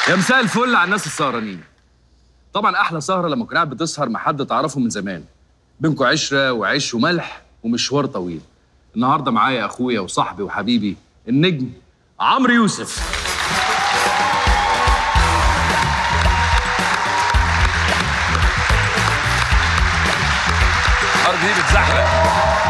يا مساء الفل على الناس السهرانين. طبعا احلى سهره لما تكون قاعد بتسهر مع حد تعرفه من زمان، بينكم عشره وعيش وملح ومشوار طويل. النهارده معايا اخويا وصاحبي وحبيبي النجم عمرو يوسف. الارض دي بتزحلق.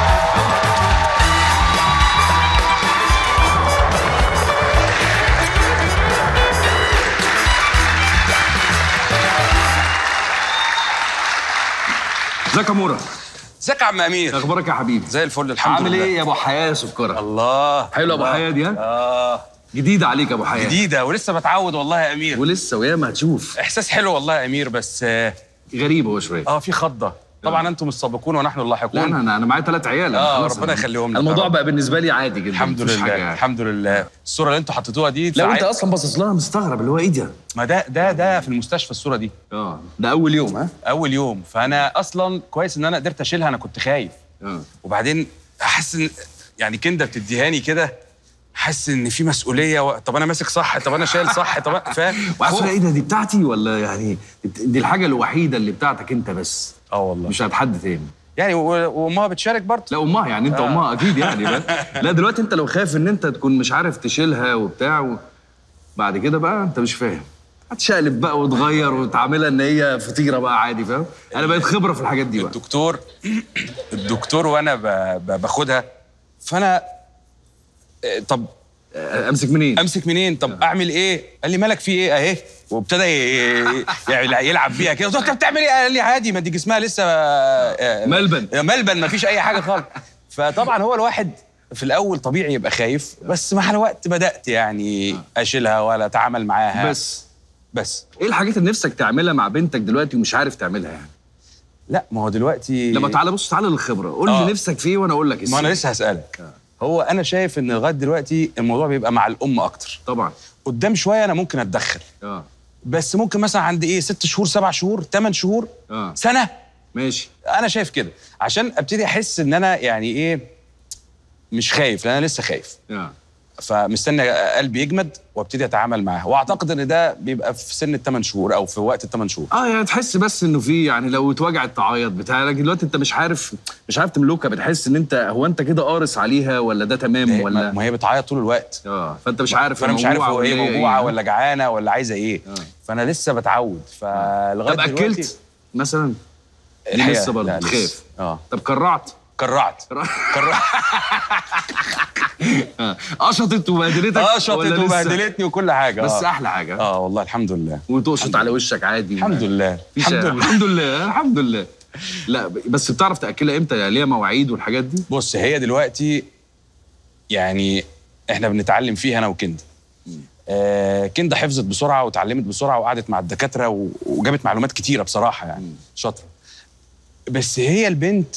ازيك يا مورا؟ ازيك يا عم امير؟ اخبارك يا حبيبي؟ زي الفل الحمد لله. عامل ايه يا ابو حياه سكره؟ الله حلو ابو حياه دي ها؟ جديده عليك يا ابو حياه. جديده ولسه بتعود والله يا امير. ولسه وياما هتشوف. احساس حلو والله يا امير بس غريب هو شويه. في خضه. طبعا انتم السابقون ونحن اللاحقون. لا انا معايا 3 عيال. ربنا يخليهم لك. الموضوع بقى بالنسبه لي عادي جدا. الحمد لله يعني. الحمد لله. الصوره اللي انتوا حطيتوها دي لو انت اصلا باصص لها مستغرب اللي هو ايه ده؟ ما ده في المستشفى الصوره دي. ده اول يوم. ها اول يوم. فانا اصلا كويس ان انا قدرت اشيلها. انا كنت خايف. وبعدين احس ان يعني كنده بتديهاني كده، حاسس ان في مسؤوليه طب انا ماسك صح، طب انا شايل صح، طب فاهم. وعارف ايه ده؟ دي بتاعتي ولا يعني دي الحاجه الوحيده اللي بتاعتك انت بس؟ والله مش هتحد تاني يعني. وامها بتشارك برضه؟ لا امها يعني انت امها اكيد يعني لا دلوقتي انت لو خايف ان انت تكون مش عارف تشيلها وبتاع بعد كده بقى انت مش فاهم، هتشقلب بقى وتغير وتعملها ان هي فطيره بقى عادي. فاهم؟ انا بقيت خبره في الحاجات دي بقى. الدكتور وانا باخدها فانا طب امسك منين؟ طب اعمل ايه؟ قال لي مالك في ايه اهي، وابتدى يلعب بيها كده. طب بتعمل ايه؟ قال لي عادي، ما دي جسمها لسه ملبن ما فيش اي حاجه خالص. فطبعا هو الواحد في الاول طبيعي يبقى خايف، بس مع الوقت بدات يعني اشيلها ولا اتعامل معاها. بس ايه الحاجات اللي نفسك تعملها مع بنتك دلوقتي ومش عارف تعملها يعني؟ لا ما هو دلوقتي لما تعالى للخبره قول لي نفسك في ايه وانا اقول لك. ما انا لسه هسالك. هو انا شايف ان لغايه دلوقتي الموضوع بيبقى مع الام اكتر. طبعا قدام شويه انا ممكن اتدخل. بس ممكن مثلا عند 6 شهور 7 شهور 8 شهور سنه ماشي. انا شايف كده عشان ابتدي احس ان انا يعني مش خايف، لان انا لسه خايف. فمستني قلبي يجمد وابتدي اتعامل معاها. واعتقد ان ده بيبقى في سن ال8 شهور او في وقت ال8 شهور. يعني تحس بس انه في يعني لو اتوجعت تعيط بتاع، لكن دلوقتي انت مش عارف تملكها. بتحس ان انت كده قارص عليها ولا ده تمام ولا ما هي بتعيط طول الوقت. فانت مش عارف. فانا مش عارف هو ايه، موجوعه ولا جعانه ولا عايزه ايه. فانا لسه بتعود. فلغايه دلوقتي. طب اكلت مثلا؟ لسه برضه تخاف. طب كرعت قشطت وبهدلتني وكل حاجه. بس احلى حاجه. والله الحمد لله. وتقشط على وشك عادي. الحمد لله. الحمد لله. لا بس بتعرف تاكلها امتى؟ ليها مواعيد والحاجات دي؟ بص هي دلوقتي يعني احنا بنتعلم فيها انا وكندا. كندا حفظت بسرعه وتعلمت بسرعه وقعدت مع الدكاتره وجابت معلومات كتيره بصراحه يعني. شاطره. بس هي البنت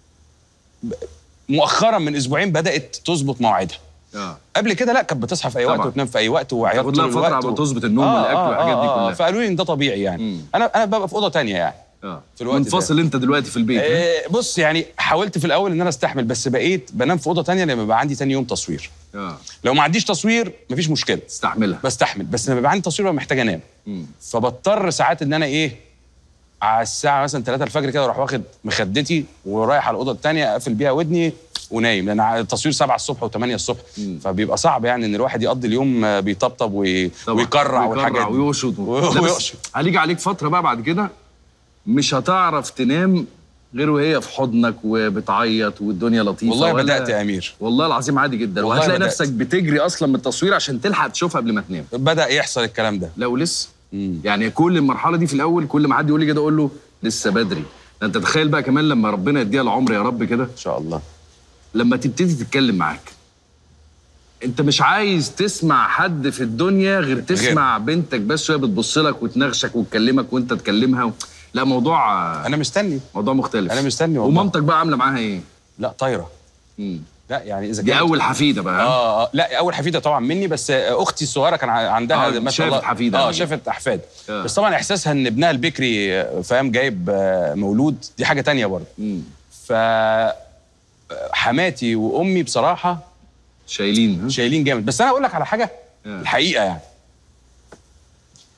مؤخرا من اسبوعين بدات تظبط مواعيدها. قبل كده لا، كانت بتصحى في اي وقت وتنام في اي وقت وعياط طول الوقت. فتره عم تظبط النوم والاكل والحاجات دي كلها. فقالوا لي ان ده طبيعي يعني. انا ببقى في اوضه ثانيه يعني. في الوقت منفصل انت دلوقتي في البيت. بص يعني حاولت في الاول ان انا استحمل، بس بقيت بنام في اوضه ثانيه لما يبقى عندي ثاني يوم تصوير. لو ما عنديش تصوير مفيش مشكله، بستحمل. بس لما يبقى عندي تصوير ببقى محتاج انام. فبضطر ساعات ان انا على الساعه مثلا 3 الفجر كده اروح واخد مخدتي ورايح على الاوضه الثانيه اقفل بيها ودني ونايم، لان التصوير 7 الصبح و8 الصبح. فبيبقى صعب يعني ان الواحد يقضي اليوم بيطبطب ويكرع والحاجات دي ويقشط. هيجي عليك فتره بقى بعد كده مش هتعرف تنام غير وهي في حضنك وبتعيط والدنيا لطيفه. والله بدات يا امير، والله العظيم عادي جدا. وهتلاقي نفسك بتجري اصلا من التصوير عشان تلحق تشوفها قبل ما تنام. بدا يحصل الكلام ده. لا ولسه. يعني كل المرحله دي في الاول كل ما حد يقول لي كده اقول له لسه بدري. انت تخيل بقى كمان لما ربنا يديها العمر يا رب كده ان شاء الله، لما تبتدي تتكلم معاك انت مش عايز تسمع حد في الدنيا غير تسمع بنتك بس، وهي بتبص لك وتنغشك وتكلمك وانت تكلمها. لا موضوع انا مستني، موضوع مختلف. انا مستني والله. ومامتك بقى عامله معاها ايه؟ لا طايره. لا يعني اذا دي اول حفيده بقى. لا اول حفيده طبعا مني، بس اختي الصغيره كان عندها ما شاء الله شافت حفيده. شافت احفاد. بس طبعا احساسها ان ابنها البكري فاهم جايب مولود دي حاجه تانية برضه. ف حماتي وامي بصراحه شايلين جامد. بس انا اقول لك على حاجه الحقيقه يعني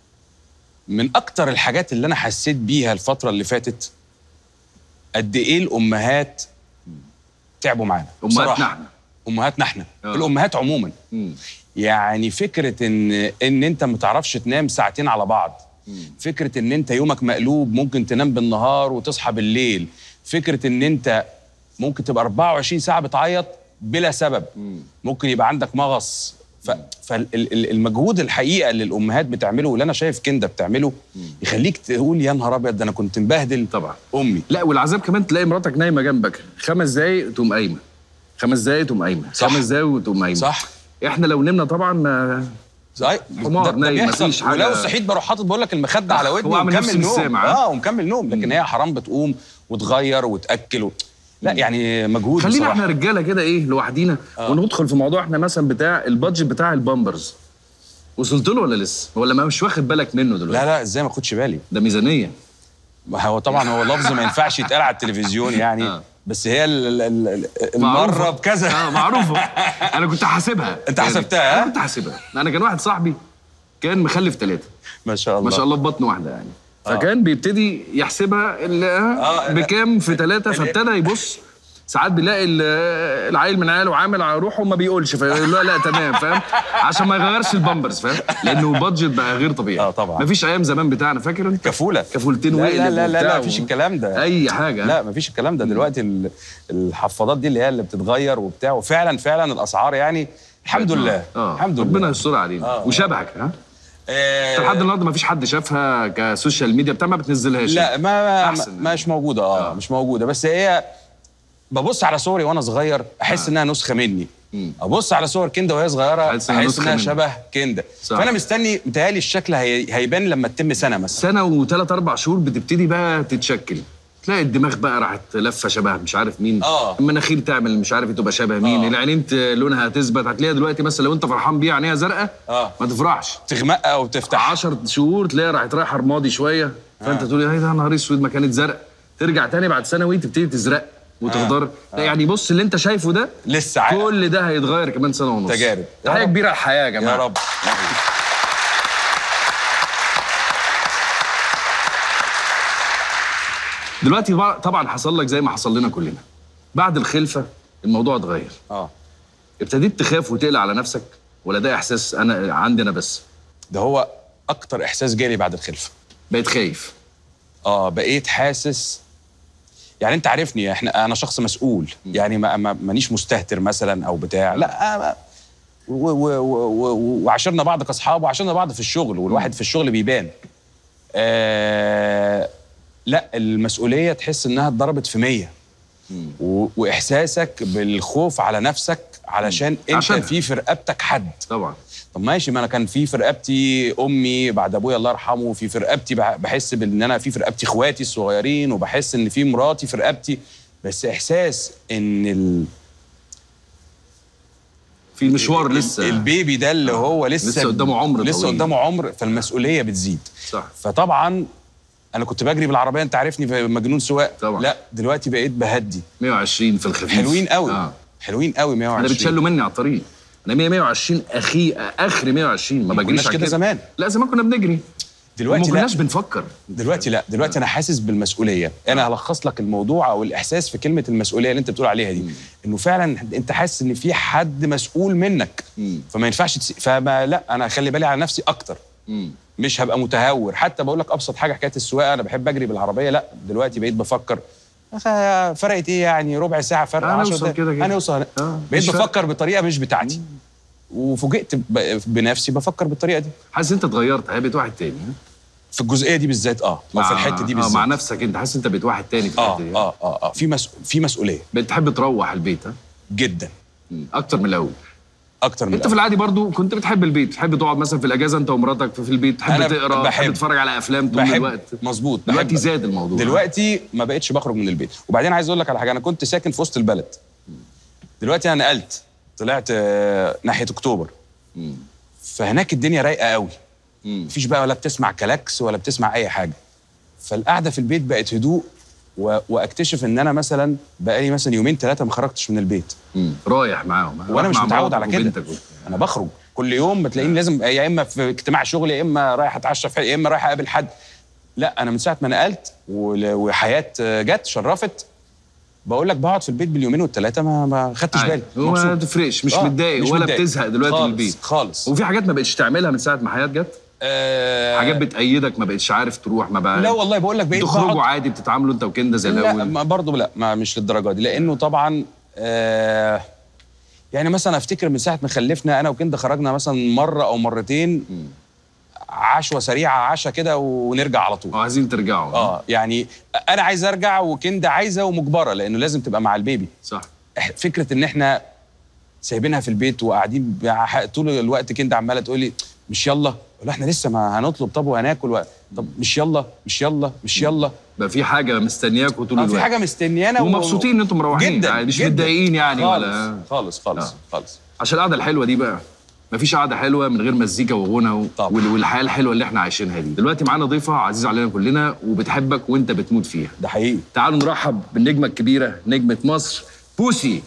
من اكتر الحاجات اللي انا حسيت بيها الفتره اللي فاتت قد ايه الامهات تعبوا معانا. امهاتنا احنا، امهاتنا احنا، الامهات عموما. يعني فكره ان انت ما تعرفش تنام ساعتين على بعض، فكره ان انت يومك مقلوب، ممكن تنام بالنهار وتصحى بالليل، فكره ان انت ممكن تبقى 24 ساعه بتعيط بلا سبب، ممكن يبقى عندك مغص. فالمجهود الحقيقه اللي الامهات بتعمله، واللي انا شايف كندا بتعمله، يخليك تقول يا نهار ابيض ده انا كنت مبهدل. طبعا امي. لا، والعذاب كمان تلاقي مراتك نايمه جنبك 5 دقايق تقوم قايمه، 5 دقايق تقوم قايمه، 5 دقايق وتقوم قايمه. صح. احنا لو نمنا طبعا ما صحيح، حمار نايم مفيش حاجه. ولو صحيت بروح حاطط بقول لك المخده على ودني ومكمل نوم. ومكمل نوم. لكن هي حرام بتقوم وتغير وتاكل لا يعني مجهود. خلينا بصراحة. احنا رجاله كده ايه لوحدينا وندخل في موضوع. احنا مثلا بتاع البادجت بتاع البامبرز، وصلت له ولا لسه؟ ولا ما مش واخد بالك منه دلوقتي؟ لا ازاي ما اخدش بالي؟ ده ميزانيه. هو طبعا هو لفظ ما ينفعش يتقال على التلفزيون يعني. بس هي المره بكذا. معروفه. انا كنت حاسبها. انت حسبتها؟ انا كنت حاسبها. انا كان واحد صاحبي كان مخلف 3 ما شاء الله، ما شاء الله، في بطن واحده يعني. فكان بيبتدي يحسبها بكام في 3، فابتدى يبص ساعات بيلاقي العيل من عياله عامل على روحه وما بيقولش، فيقول له لا تمام، فاهم؟ عشان ما يغيرش البامبرز، فاهم؟ لانه البادجت بقى غير طبيعي. طبعا مفيش ايام زمان بتاعنا، فاكر انت؟ لا كفولتين وقلب. لا مفيش الكلام ده. اي حاجه. لا مفيش الكلام ده. دلوقتي الحفاضات دي اللي بتتغير وبتاع، وفعلا الاسعار يعني الحمد لله. الحمد لله، ربنا يستر علينا. وشبهك لحد النهارده ما فيش حد شافها كسوشيال ميديا بتاع، ما بتنزلهاش؟ لا مش موجوده. مش موجوده. بس هي ببص على صوري وانا صغير احس انها نسخه مني. ابص على صور كندا وهي صغيره احس انها شبه كندا. فانا متهيألي الشكل هيبان لما تتم سنه مثلا. سنه و3 4 شهور بتبتدي بقى تتشكل. تلاقي الدماغ بقى راحت لفه شبه مش عارف مين، المناخير تعمل مش عارف تبقى شبه مين، العينين لونها هتثبت. هتلاقيها دلوقتي مثلا لو انت فرحان بيها عينيها زرقاء ما تفرحش، تغمق او تفتح. 10 شهور تلاقيها راحت رايحه رمادي شويه، فانت تقول ايه ده يا نهار اسود ما كانت زرقاء. ترجع تاني بعد سنوي تبتدي تزرق وتخضر. يعني بص اللي انت شايفه ده لسه كل ده هيتغير كمان سنه ونص. تجارب. حاجه كبيره الحياه يا جماعه. يا رب. دلوقتي طبعا حصل لك زي ما حصل لنا كلنا. بعد الخلفه الموضوع اتغير. ابتديت تخاف وتقلق على نفسك، ولا ده احساس انا عندي انا بس؟ ده هو اكتر احساس جالي بعد الخلفه. بقيت خايف. بقيت حاسس يعني انت عارفني انا شخص مسؤول. يعني مانيش مستهتر مثلا او بتاع. لا وعاشرنا بعض كاصحاب وعاشرنا بعض في الشغل، والواحد في الشغل بيبان. لا المسؤوليه تحس انها اتضربت في 100. واحساسك بالخوف على نفسك علشان انت في في رقبتك حد. طبعا. طب ماشي، ما انا كان في رقبتي امي بعد ابويا الله يرحمه، في رقبتي بحس بان انا في رقبتي اخواتي الصغيرين، وبحس ان في مراتي في رقبتي. بس احساس ان في المشوار لسه البيبي ده اللي هو لسه قدامه عمر، لسه قدامه عمر، فالمسؤوليه بتزيد. صح. فطبعا انا كنت بجري بالعربيه، انت عارفني في مجنون سواق طبعا. لا دلوقتي بقيت بهدي 120 في الخفيف. حلوين قوي. حلوين قوي 120. انا بتشلوا مني على الطريق. انا 120 اخري 120 ما بجريش كده زمان. لا زمان كنا بنجري. دلوقتي ما كناش بنفكر. دلوقتي لا، دلوقتي انا حاسس بالمسؤوليه. انا هلخص لك الموضوع او الاحساس في كلمه المسؤوليه اللي انت بتقول عليها دي. انه فعلا انت حاسس ان في حد مسؤول منك. فما ينفعش فما لا انا هخلي بالي على نفسي اكتر. مش هبقى متهور. حتى بقول لك ابسط حاجه حكايه السواقه، انا بحب اجري بالعربيه. لا دلوقتي بقيت بفكر فرقت ايه يعني ربع ساعه فرق 10 دقايق هنوصل. بقيت بفكر بطريقه مش بتاعتي. وفوجئت بنفسي بفكر بالطريقه دي. حاسس انت اتغيرت، بقيت واحد تاني في الجزئيه دي بالذات. او في الحته دي بالذات مع نفسك انت حاسس انت بقيت واحد تاني في الحته دي. في مسؤوليه. بقيت تحب تروح البيت جدا اكتر من الاول. اكتر من انت في العادي برضو كنت بتحب البيت، بتحب تقعد مثلا في الاجازه انت ومراتك في البيت، تحب تقرا، تحب تتفرج على افلام طول الوقت. مظبوط. دلوقتي زاد الموضوع. دلوقتي ما بقتش بخرج من البيت. وبعدين عايز اقول لك على حاجه، انا كنت ساكن في وسط البلد. دلوقتي انا نقلت، طلعت ناحيه اكتوبر. فهناك الدنيا رايقه قوي. مفيش بقى ولا بتسمع كلاكس ولا بتسمع اي حاجه. فالقعده في البيت بقت هدوء. واكتشف ان انا مثلا بقالي مثلا يومين 3 ما خرجتش من البيت. رايح معاهم وانا مش متعود على كده. انا بخرج كل يوم بتلاقيني لازم يا اما في اجتماع شغل، يا اما رايح اتعشى في، يا اما رايح اقابل حد. لا انا من ساعه ما نقلت وحياه جت شرفت، بقول لك بقعد في البيت باليومين والثلاثه ما خدتش بالي. ما تفرقش، مش متضايق ولا بتزهق دلوقتي من البيت خالص. وفي حاجات ما بقتش تعملها من ساعه ما حياه جت؟ حاجات بتأيدك ما بقتش عارف تروح، ما بقى لا والله بقول لك بقيت تخرجوا عادي بتتعاملوا انت وكندا زي الاول؟ لا برضه لا، ما مش للدرجه دي، لانه طبعا يعني مثلا افتكر من ساعه ما خلفنا انا وكندا خرجنا مثلا مره او مرتين عشوه سريعه، عشا كده ونرجع على طول. عايزين ترجعوا؟ يعني انا عايز ارجع وكندا عايزه ومجبره، لانه لازم تبقى مع البيبي. صح. فكره ان احنا سايبينها في البيت وقاعدين طول الوقت، كندا عماله تقول لي مش يلا، ولا احنا لسه ما هنطلب، طب وهناكل طب مش يلا مش يلا مش يلا. بقى في حاجه مستنياكوا طول الوقت. في حاجه مستنيانا ومبسوطين ان انتم مروحين جدا يعني، مش جدا متضايقين يعني خالص ولا خالص خالص خالص. عشان القعده الحلوه دي بقى، مفيش قعده حلوه من غير مزيكا وغنى والحياه الحلوه اللي احنا عايشينها دي. دلوقتي معانا ضيفه عزيزه علينا كلنا وبتحبك وانت بتموت فيها. ده حقيقي. تعالوا نرحب بالنجمه الكبيره، نجمه مصر بوسي.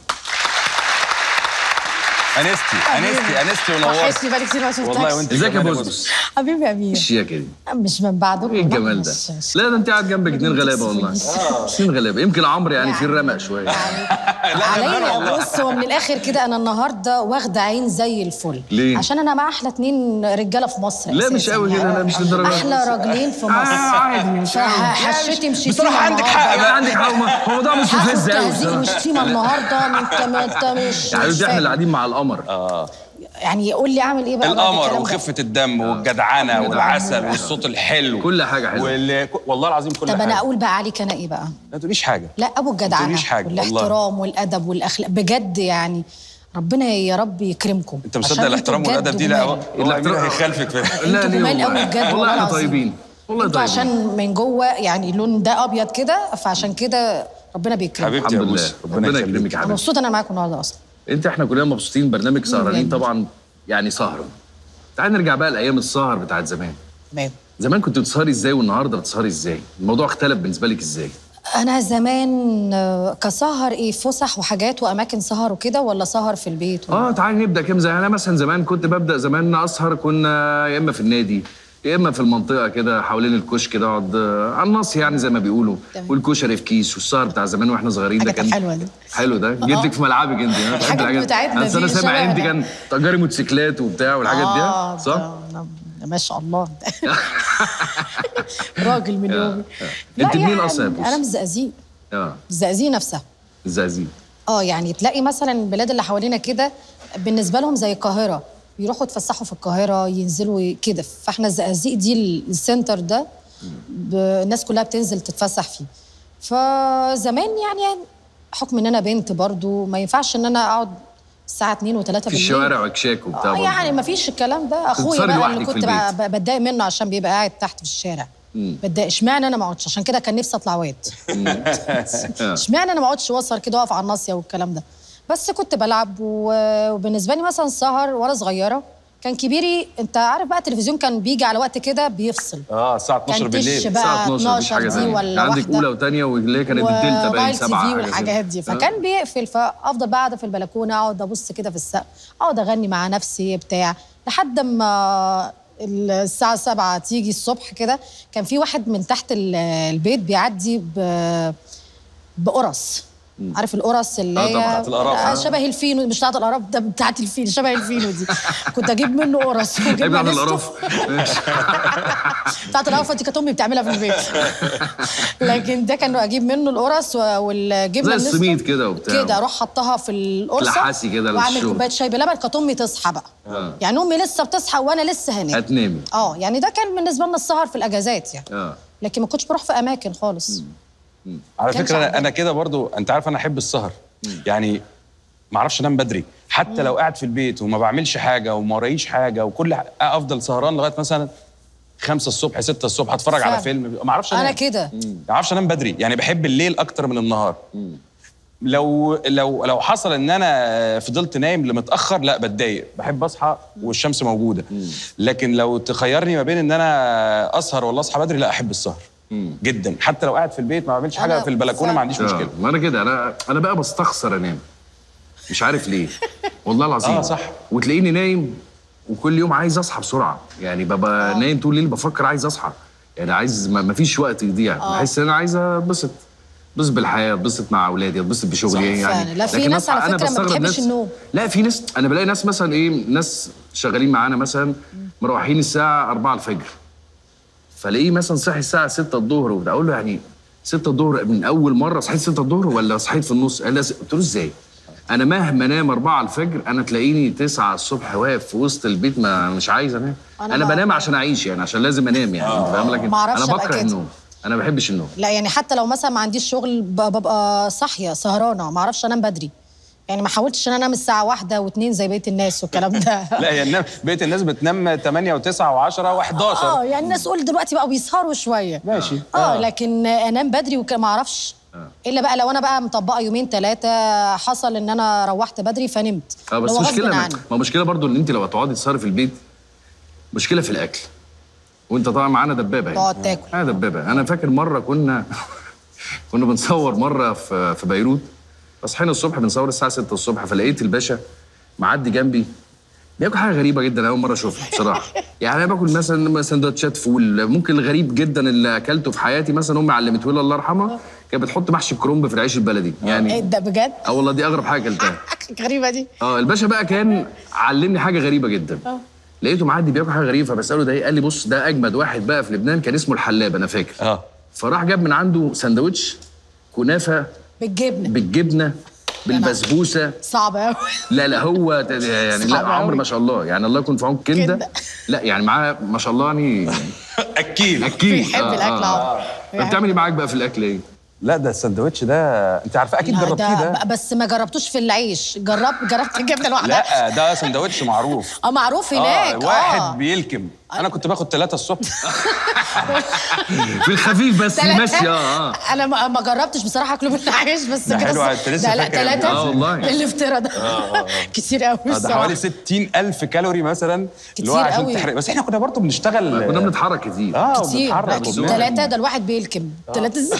انستي ونورتي. وحشني بقالي كتير ما شفتكش والله. وانت ازيك يا بوسي؟ حبيبي يا امير. الشياكه دي مش من بعدك. ايه الجمال ده؟ لا ده انت قاعد جنبك اتنين غلابه والله. اتنين غلابه، يمكن عمرو يعني في الرمق شويه. عليا بص، هو من الاخر كده انا النهارده واخده عين زي الفل. ليه؟ عشان انا مع احلى اتنين رجاله في مصر. لا مش قوي كده، لا مش للدرجه. احلى راجلين في مصر. عادي مش قوي. حشيتي مشيتي بصراحه عندك حق، عندك حق. هو ده مش مفز قوي. تهزيق وشتيمه النهارده. انت مش يا حبيبتي احنا اللي قاعدين مع القمر. يعني قول لي اعمل ايه بقى؟ القمر وخفه الدم والجدعنه والعسل والصوت الحلو، كل حاجه حلوه والله العظيم كل حاجه. طب انا اقول بقى عليك انا ايه بقى؟ لا تقوليش حاجه. لا ابو الجدعنه والاحترام والادب والاخلاق بجد يعني. ربنا يا رب يكرمكم. انت مصدق الاحترام والادب دي؟ لا الاحترام هيخالفك في لا جمال قوي بجد والله احنا طيبين والله طيبين. عشان من جوه يعني اللون ده ابيض كده، فعشان كده ربنا بيكرمك. حبيبتي يا بوسي، ربنا يكرمك يا حبيبتي. انا مبسوطه انا معاكم النهارده اصلا. احنا كلنا مبسوطين. برنامج سهرانين طبعا يعني سهره. تعال نرجع بقى لايام السهر بتاعت زمان. تمام. زمان كنت بتسهري ازاي والنهارده بتسهري ازاي؟ الموضوع اختلف بالنسبه لك ازاي؟ انا زمان كسهر ايه، فسح وحاجات واماكن سهر وكده، ولا سهر في البيت تعالي نبدا كام. زي انا مثلا زمان كنت ببدا زمان اسهر، كنا يا اما في النادي يا اما في المنطقه كده حوالين الكشك كده، اقعد على النص يعني زي ما بيقولوا. والكشري في كيس، والسهر بتاع زمان واحنا صغيرين ده كان حلوه دي. حلو ده. جيت لك في ملعبك انت. انا بحب الحاجات بتاعتنا دي. انا سامع انت كان تجاري موتوسيكلات وبتاع والحاجات دي صح؟ ما شاء الله. راجل من يومي. انت منين اصلا يا بوسي؟ انا من الزقازيق. الزقازيق نفسها. الزقازيق. يعني تلاقي مثلا البلاد اللي حوالينا كده بالنسبه لهم زي القاهره، يروحوا يتفسحوا في القاهره، ينزلوا كده. فاحنا الزقازيق دي السنتر ده الناس كلها بتنزل تتفسح فيه. فزمان يعني حكم ان انا بنت برضو ما ينفعش ان انا اقعد الساعه 2 و3 بالليل في الشوارع وكشاك وبتاع. يعني ما فيش الكلام ده. اخويا بقى اللي كنت بتضايق منه عشان بيبقى قاعد تحت في الشارع. بتضايق. اشمعنى انا ما اقعدش؟ عشان كده كان نفسي اطلع واد. اشمعنى انا ما اقعدش واسهر كده واقف على الناصيه والكلام ده. بس كنت بلعب. وبالنسبه لي مثلا السهر وانا صغيره كان كبيري. انت عارف بقى التلفزيون كان بيجي على وقت كده بيفصل. الساعه 12 بالليل. الساعه 12 دي ولا عندك اولى وثانيه واللي هي كانت الدلتا باين 7 TV والحاجات دي. فكان بيقفل، فافضل بقى قاعده في البلكونه اقعد ابص كده في السقف، اقعد اغني مع نفسي بتاع لحد ما الساعه 7 تيجي الصبح كده. كان في واحد من تحت البيت بيعدي بقرص. عارف القرص اللي هي شبه الفينو، مش بتاعت القرف ده، بتاعت الفينو، شبه الفينو دي. كنت اجيب منه قرص واجيب بتاعت القرف. بتاعت القرف دي كانت امي بتعملها في البيت. لكن ده كان اجيب منه القرص والجبنه زي السميد كده وبتاع كده، اروح حطها في القرصه لحاسي كده واعمل كوبايه شاي بلبن. كانت امي تصحى بقى. يعني امي لسه بتصحى وانا لسه هنام. هتنامي. يعني ده كان بالنسبه لنا السهر في الاجازات يعني. لكن ما كنتش بروح في اماكن خالص. على فكره انا كده برضو. انت عارف انا احب السهر. يعني ما اعرفش انام بدري حتى لو قاعد في البيت وما بعملش حاجه وما ورايش حاجه وكل افضل سهران لغايه مثلا 5 الصبح 6 الصبح اتفرج على فيلم. ما اعرفش انام. انا كده ما اعرفش انام بدري. يعني بحب الليل اكتر من النهار. لو حصل ان انا فضلت نايم لمتاخر لا بتضايق. بحب اصحى والشمس موجوده. لكن لو تخيرني ما بين ان انا اسهر ولا اصحى بدري لا احب السهر جدا. حتى لو قاعد في البيت ما بعملش حاجه في البلكونه ما عنديش مشكله. ما انا كده. انا بقى بستخسر انام، مش عارف ليه والله العظيم. صح. وتلاقيني نايم وكل يوم عايز اصحى بسرعه، يعني ببقى نايم طول الليل بفكر عايز اصحى، يعني عايز ما فيش وقت يضيع، بحس ان انا عايز اتبسط بالحياه، اتبسط مع اولادي، اتبسط بشغلي يعني. لا في ناس على فكره ما بتحبش النوم. لا في ناس، انا بلاقي ناس مثلا ايه، ناس شغالين معانا مثلا مروحين الساعه 4 الفجر، فلاقيه مثلا صحي الساعه 6 الظهر وبتاع، اقول له يعني 6 الظهر من اول مره صحيت 6 الظهر ولا صحيت في النص؟ قال لي قلت له ازاي؟ انا مهما انام 4 الفجر انا تلاقيني 9 الصبح واقف في وسط البيت مش عايز انام. انا بنام عشان اعيش يعني، عشان لازم انام يعني انت فاهم، لكن انا بكره النوم، انا ما بحبش النوم. لا يعني حتى لو مثلا ما عنديش شغل ببقى صاحيه سهرانه، ما اعرفش انام بدري يعني، ما حاولتش ان انا انام الساعه 1 و2 زي بقيه الناس والكلام ده. لا هي بقيه الناس بتنام 8 و9 و10 و11. يعني الناس قول دلوقتي بقى بيسهروا شويه ماشي. لكن انام بدري ما اعرفش الا بقى لو انا بقى مطبقه يومين 3 حصل ان انا روحت بدري فنمت. بس مشكله، ما مشكله برضو ان انت لو هتقعدي تسهري في البيت مشكله في الاكل، وانت طبعا معانا دبابه يعني تقعد تاكل. انا دبابه. انا فاكر مره كنا بنصور مره في بيروت، فصحينا الصبح بنصور الساعه 6 الصبح، فلقيت الباشا معدي جنبي بياكل حاجه غريبه جدا اول مره اشوفها بصراحه. يعني انا باكل مثلا سندوتشات فول. ممكن الغريب جدا اللي اكلته في حياتي مثلا امي علمته لي الله يرحمها، كانت بتحط محشي الكرنب في العيش البلدي يعني. ايه ده بجد؟ والله دي اغرب حاجه اكلتها. غريبه دي. الباشا بقى كان علمني حاجه غريبه جدا. لقيته معدي بياكل حاجه غريبه، فبساله ده ايه؟ قال لي بص ده اجمد واحد بقى في لبنان كان اسمه الحلاب انا فاكر. فراح جاب من عنده سندوتش كنافه بالجبنه بالبسبوسه. صعب قوي. لا هو يعني لا عمرو ما شاء الله يعني الله يكون في عون كنده. لا يعني معاه ما شاء الله يعني اكيل بيحب الاكل. بتعملي معاك بقى في الاكل ايه؟ لا ده السندوتش ده انت عارفه اكيد جربتيه ده، بس ما جربتوش في العيش. جربت الجبنه لوحدها. لا ده سندوتش معروف. معروف هناك. واحد بيلكم. انا كنت باخد 3 الصبح في الخفيف بس ماشي. انا ما جربتش بصراحه اكله بالعيش بس ده حلو. انت لسه فاكر 3 والله الافتراء ده كتير قوي ده حوالي 60,000 كالوري مثلا اللي هو عشان تحرق. بس احنا كنا برضه بنشتغل، كنا بنتحرك كتير. بنتحرك 3 ده الواحد بيلكم 3 ازاي؟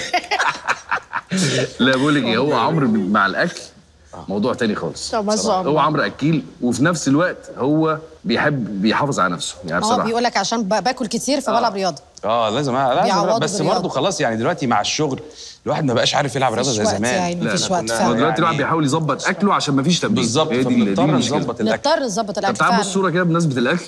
لا بقول لك ايه، هو عمرو مع الاكل موضوع تاني خالص. ما شاء الله. هو عمرو اكيل وفي نفس الوقت هو بيحافظ على نفسه يعني بصراحه. بيقول لك عشان باكل كتير فبلعب رياضه. لازم بس برضه خلاص يعني دلوقتي مع الشغل الواحد ما بقاش عارف يلعب رياضه زي زمان. يعني مفيش وقت فعلا. دلوقتي الواحد بيحاول يظبط اكله عشان مفيش تمرين. بالظبط. فبنضطر نظبط الاكل. طب تعال بص الصوره كده بمناسبه الاكل.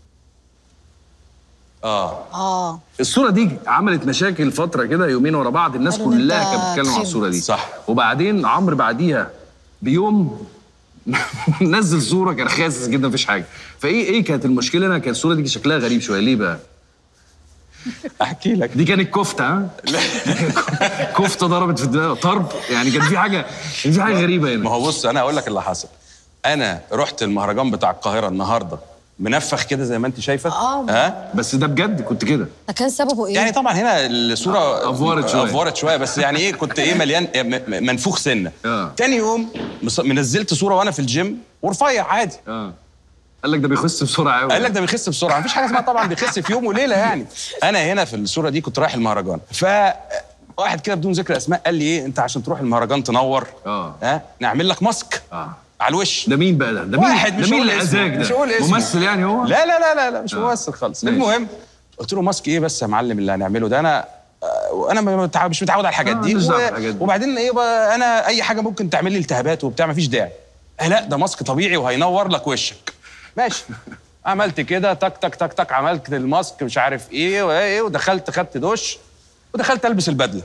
الصوره دي عملت مشاكل فتره كده يومين ورا بعض، الناس كلها كانت بتتكلم على الصوره دي. صح. وبعدين عمرو بعديها بيوم نزل صوره كان خاسس جدا مفيش حاجه. فايه كانت المشكله؟ كانت الصوره دي شكلها غريب شويه. ليه بقى؟ احكي لك. دي كانت كفته. كفته ضربت في الدماغ طرب يعني. كان في حاجه غريبه هنا. ما هو بص انا هقول لك اللي حصل. انا رحت المهرجان بتاع القاهره النهارده منفخ كده زي ما انت شايفه. بس ده بجد كنت كده؟ ده كان سببه ايه؟ يعني طبعا هنا الصوره افورت شويه بس يعني ايه كنت مليان منفوخ سنه. تاني يوم منزلت صوره وانا في الجيم ورفيع عادي. قال لك ده بيخس بسرعه قوي. قال لك ده بيخس بسرعه. مفيش حاجه اسمها طبعا بيخس في يوم وليله يعني. انا هنا في الصوره دي كنت رايح المهرجان، فواحد كده بدون ذكر اسماء قال لي ايه انت عشان تروح المهرجان تنور نعمل لك ماسك على الوش. ده مين بقى ده؟ ده مين اللي اذاك ده؟ ممثل يعني هو؟ لا لا لا لا مش ممثل خالص. المهم قلت له ماسك ايه بس يا معلم اللي هنعمله ده؟ انا مش متعود على الحاجات دي. وبعدين ايه بقى انا اي حاجه ممكن تعمل لي التهابات وبتاع مفيش داعي. لا ده ماسك طبيعي وهينور لك وشك. ماشي. عملت كده تك تك تك تك عملت الماسك مش عارف ايه وايه ودخلت خدت دش ودخلت البس البدله.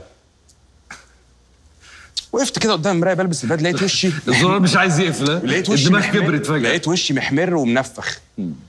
وقفت كده قدام المرايه بلبس البدله لقيت وشي الزرار مش عايز يقفل. لقيت وشي الدماغ كبرت فجاه. لقيت وشي محمر ومنفخ.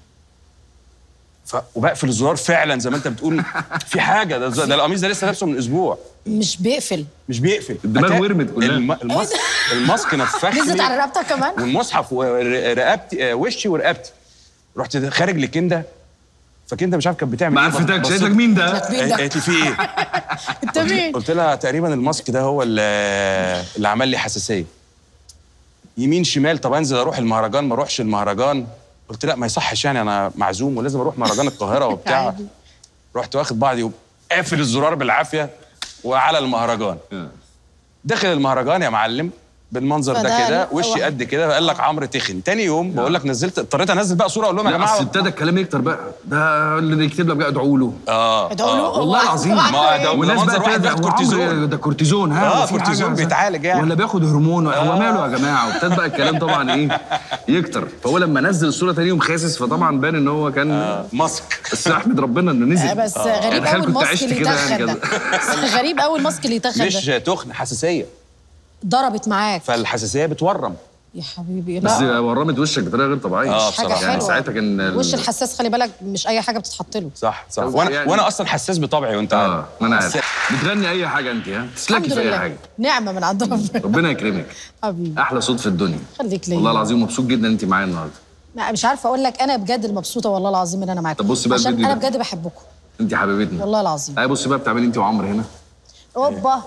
وبقفل الزرار فعلا زي ما انت بتقول في حاجه. ده القميص ده لسه لابسه من اسبوع. مش بيقفل. الدماغ ورمت كلها. الماسك نفخني. نزلت على رقبتك كمان. والمصحف ورقبتي وشي ورقبتي. رحت خارج لكنده فكنده مش عارف كانت بتعمل ايه. ما عرفتكش. قالت لك مين ده؟ قالت لي في ايه؟ انت مين؟ قلت لها تقريبا الماسك ده هو اللي عمل لي حساسيه. يمين شمال طب انزل اروح المهرجان ما اروحش المهرجان. قلت لا ما يصحش يعني انا معزوم ولازم اروح مهرجان القاهره وبتاع. رحت واخد بعضي وقافل الزرار بالعافيه وعلى المهرجان. داخل المهرجان يا معلم بالمنظر ده كده، وشي قد كده، قال لك عمرو تخن. تاني يوم بقول لك نزلت، اضطريت انزل بقى صوره اقول لهم يا جماعه. بس ابتدى الكلام يكتر بقى، ده اللي يكتب لك بقى ادعوا له. ادعوا له والله العظيم. ما ده منظر واحد بياخد كورتيزون. ده كورتيزون. ها كورتيزون بيتعالج يعني، ولا بياخد هرمون. هو ماله يا جماعه؟ وابتدى بقى الكلام طبعا ايه يكتر. فهو لما نزل الصوره تاني يوم خاسس، فطبعا بان ان هو كان ماسك. بس احمد ربنا انه نزل. بس غريب قوي الماسك اللي يتخن ده. غريب قوي الماسك اللي يتخن ده. مش تخن، حساسيه ضربت معاك. فالحساسيه بتورم يا حبيبي. بس ورمت وشك بطريقه غير طبيعيه. مش حاجه حلوه يعني ساعتها كان الوش الحساس خلي بالك مش اي حاجه بتتحط له. صح وانا اصلا حساس بطبعي وانت عارف. ما انا عارف. بتغني اي حاجه انت، ها تسلكي في اي حاجه. نعمه من عند ربنا. ربنا يكرمك حبيبي. احلى صوت في الدنيا. خليك ليا والله العظيم مبسوط جدا ان انت معايا النهارده. مش عارفه اقول لك، انا بجد المبسوطه والله العظيم ان انا معاكم. طب بصي بقى عشان انا بجد بحبكم. انت حبيبتنا والله العظيم. اهي بصي بقى بتعملي انت وعمرو هنا. اوبا.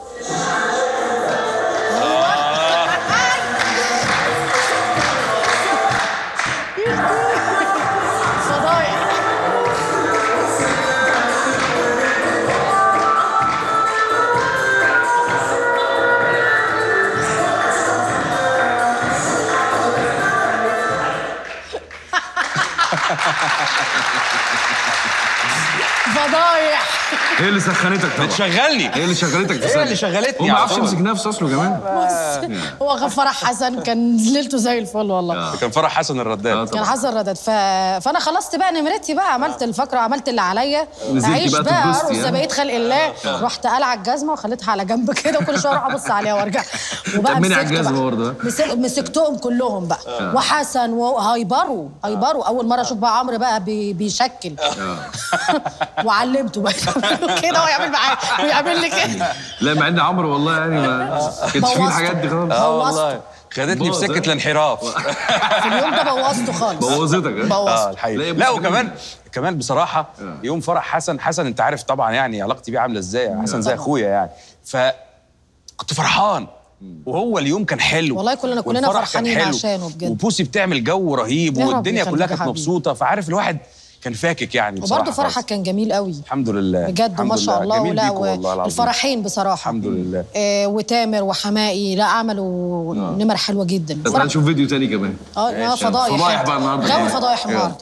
فضايح. هي اللي سخنتك طبعا. بتشغلني. هي اللي شغلتك. هي اللي شغلتني. هو ما عرفش يمسك نفسه اصله كمان. هو فرح حسن كان ليلته زي الفل والله. كان فرح حسن الرداد. كان حسن الرداد. فانا خلصت بقى نمرتي بقى، عملت الفقره، عملت اللي عليا، اعيش بقى ارقص بقيت خلق الله. رحت قلع الجزمه وخليتها على جنب كده، وكل شويه اروح ابص عليها وارجع. وبقى مسكتهم كلهم بقى. وحسن وهيبروا اول مره اشوف بقى عمرو بقى بيشكل. وعلمته بقى كده ويعمل معايا ويعمل لي كده. لا مع ان عمرو والله يعني ما كانش فيه الحاجات دي خالص. والله خدتني في سكه الانحراف. في اليوم ده بوظته خالص. بوظتك. الحقيقه. لا وكمان بصراحه يوم فرح حسن انت عارف طبعا يعني علاقتي بيه عامله ازاي. حسن زي اخويا يعني. فكنت فرحان وهو اليوم كان حلو والله. كلنا فرحانين عشانه بجد. وبوسي بتعمل جو رهيب والدنيا كلها كانت مبسوطه. فعارف الواحد كان فاكك يعني بصراحه. وبرضه فرحك كان جميل قوي. الحمد لله بجد ما شاء الله. ولا الفرحين بصراحه الحمد لله. وتامر وحمائي لا عملوا نمر حلوه جدا. طب هنشوف فيديو تاني كمان. فضايح بقى النهارده. غاوي فضايح النهارده.